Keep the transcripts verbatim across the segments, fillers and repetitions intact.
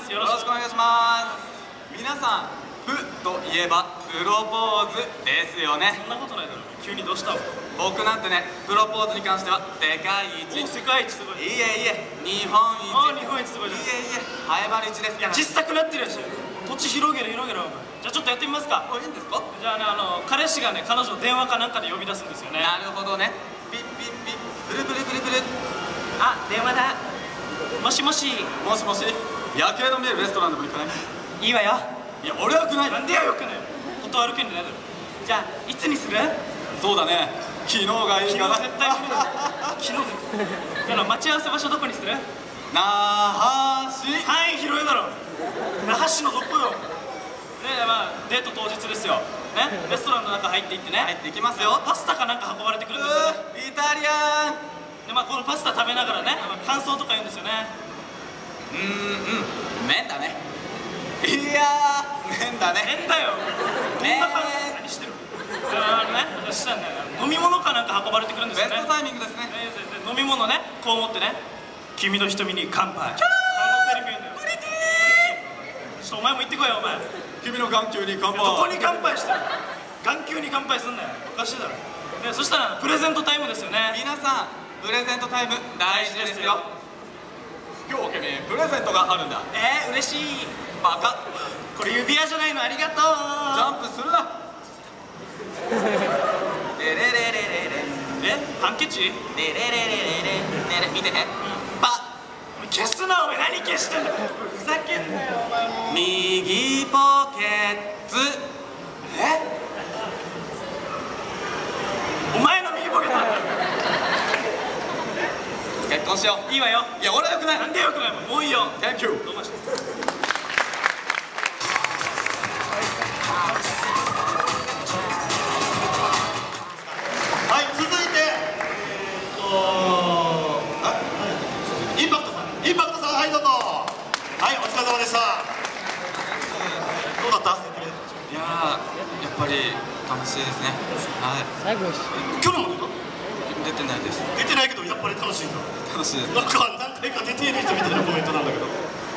。よろしくお願いします。皆さん、プといえばプロポーズですよね。 そんなことないだろ。急にどうしたの？ 僕なんてね、プロポーズに関しては世界一。 お、世界一すごい。 いえいえ、日本一。 ああ、日本一すごいじゃん。 いえいえ、ハエバル一ですから。 小さくなってるやし。土地広げる広げる。じゃあちょっとやってみますか。 あ、いいんですか？ じゃあね、あの彼氏がね、彼女を電話かなんかで呼び出すんですよね。 なるほどね。ピッピッピッ、プルプルプルプル。 あ、電話だ。もしもし。 もしもし。夜景の見えるレストランでも行かない？ いいわよ。 いや、俺はよくない。 なんでよ、よくない。断る権利ないだろ。じゃあいつにする？ そうだね、昨日がいいかな。 昨日絶対昨日だから待ち合わせ場所どこにする？ 那覇市。 範囲広いだろ。那覇市のどこよ。ねえ、まあデート当日ですよね。レストランの中入っていってね、 入っていきますよ。 パスタかなんか運ばれてくるんですよね。 イタリアンで、まあこのパスタ食べながらね、感想とか言うんですよね。 うーん、うん、麺だね。いやー、麺だね。 変だよ。どんな感想？何してる？あのね、そしたらね、飲み物かなんか運ばれてくるんですよね。 ベストタイミングですね。 で飲み物ね、こう持ってね、君の瞳に乾杯。 キャー、 あのセリフ言うんだよ。 プリティー。 ちょっとお前も行ってこいよ、お前。 君の眼球に乾杯。 どこに乾杯してる？眼球に乾杯すんなよ。おかしいだろ。ね、そしたらプレゼントタイムですよね。 皆さん、プレゼントタイム大事ですよ。今日君プレゼントがあるんだ。 えー、嬉しい。 バカ。 これ指輪じゃないの？ありがとう。 ジャンプするな。レレレレレレ。 え、ハンケチ？ レレレレレレレ。見てね。パ。 消すな、お前。何消してんだ。ふざけんなよ、お前も。 右ポケッツ。 え？お前の右ポケットだ。 結婚しよう。 いいわよ。 いや、俺はよくない。 なんでよくないもん。もういいよ。 Thank you。 どうもして。 はい、続いて、えー、っとあ、インパクトさん、インパクトさん、はい、どうぞ。はい、お疲れ様でした。どうだった？ いやー、やっぱり楽しいですね。はい。 最後去年も出た？ 出てないです。 出てないけど、やっぱり楽しいんだ。 楽しいです。 なんか何回か出ている人みたいなコメントなんだけど。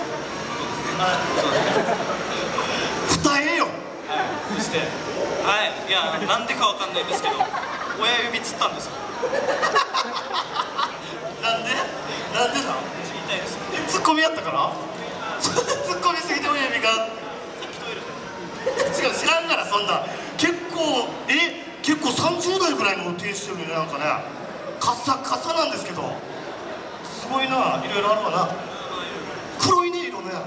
二重よ。 そして、はい、いや、なんでかわかんないんですけど、親指つったんですよ。 なんで？なんでだ？ 痛いですよ。 え、ツッコミやったから？ツッコミすぎて親指が。違う、知らんからそんな。結構、え、結構さんじゅう代ぐらいの運転してるね、なんかね。カサカサなんですけど。すごいな、いろいろあるわな。黒いね、色ね。 はい。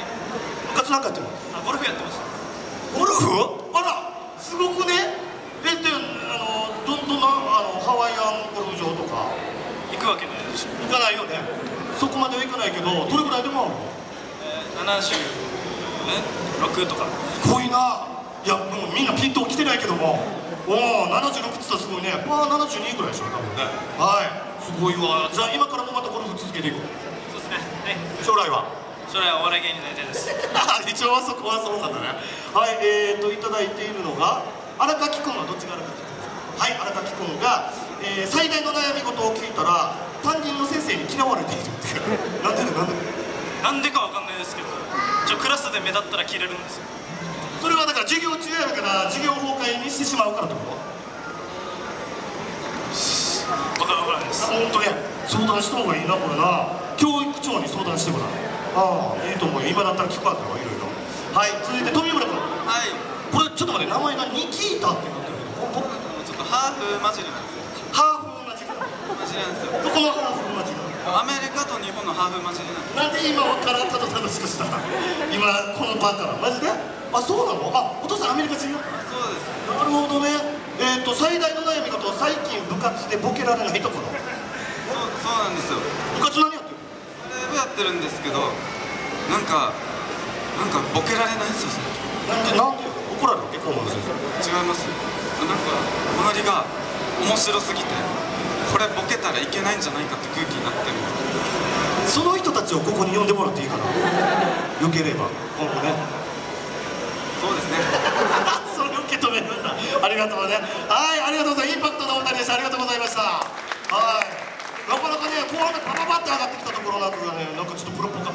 部活なんかやってるの？ あ、ゴルフやってました。 ゴルフ？あら、すごくね。え、で、あの、どんどんな、あの、ハワイアンゴルフ場とか。 行くわけないでしょ。 行かないよね。そこまでは行かないけど、どれぐらいでもあるの？ えー、ななじゅうろくとか。 すごいな。いや、もうみんなピンときてないけども。おお、ななじゅうろくって言ったらすごいね。まあ、ななじゅうにぐらいでしょ、多分ね。はい。すごいわ。じゃあ、今からもまたゴルフ続けていく。 そうですね。はい。 将来は？ 将来はお笑い芸人になりたいです。 あ、一応はそこはそうなんだね。はい、えーと、いただいているのが、荒垣君はどっちが荒垣君ですか？はい、荒垣君が、えー、最大の悩み事を聞いたら、担任の先生に嫌われているっていう。なんでなんでなんでかわかんないですけど、ちょクラスで目立ったらキレるんですよ。 それはだから授業中やるから授業崩壊にしてしまうからってこと？ わからないです。 本当ね、相談した方がいいな、これな。教育長に相談してごらん。ああ、いいと思うよ。今だったら聞くわけよ、いろいろ。はい、続いて富村君。 はい。 これちょっと待って、名前がニキータって言ってるけど、僕ちょっとハーフ混じりなんですよ。 ハーフマジック。 混じりなんですよ。 どこのハーフマジック？ アメリカと日本のハーフ混じりなんです。 なんで今からただ楽しくした今この場からマジで？あ、そうなの？あ、お父さんアメリカ人？ そうです。 なるほどね。えっと最大の悩み事は最近部活でボケられないところ。 そう、そうなんですよ。 部活何やってる？ バレー部やってるんですけど、なんかなんかボケられないんですよ。 なんでなんで怒られる？結構思うんですよ。 違います。なんか周りが面白すぎて、これボケたらいけないんじゃないかって空気になってる。 その人たちをここに呼んでもらっていいかな。よければ今後ね。 そうですね。 それ受け止めるんだ。ありがとうね。はい、ありがとうございます。インパクトのお二人でした。ありがとうございました。はい。なかなかね、後半でパパパって上がってきたところなんかがね、なんかちょっとプロっぽか